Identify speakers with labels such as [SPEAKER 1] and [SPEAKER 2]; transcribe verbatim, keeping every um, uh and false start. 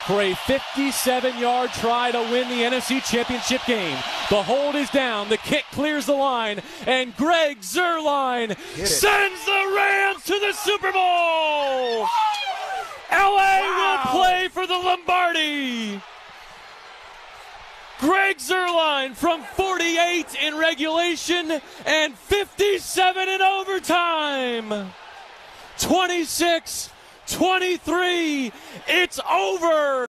[SPEAKER 1] for a fifty-seven-yard try to win the N F C Championship game. The hold is down, the kick clears the line, and Greg Zuerlein sends the Rams to the Super Bowl! L A wow. will play for the Lombardi! Greg Zuerlein from forty-eight in regulation and fifty-seven in overtime! twenty-six twenty-three, it's over!